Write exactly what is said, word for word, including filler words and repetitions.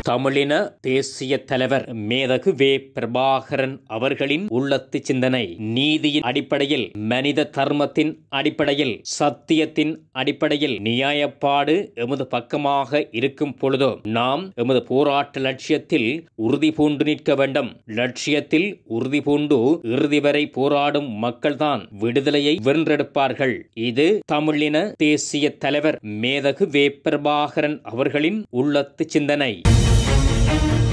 தமிழின தேசிய தலைவர் மேதகு வே பிரபாகரன் அவர்களின் உள்ளத்து சிந்தனை. நீதியின் அடிப்படையில், மனித தர்மத்தின் அடிப்படையில், சத்தியத்தின் அடிப்படையில் நியாயப்பாடு எமது பக்கமாக இருக்கும் பொழுதோ நாம் எமது போராட்ட லட்சியத்தில் உறுதி பூண்டு நிற்க வேண்டும். லட்சியத்தில் உறுதி பூண்டு இறுதி வரை போராடும் மக்கள்தான் விடுதலையை வென்றெடுப்பார்கள். இது தமிழின தேசிய தலைவர் மேதகு வே பிரபாகரன் அவர்களின் உள்ளத்து சிந்தனை.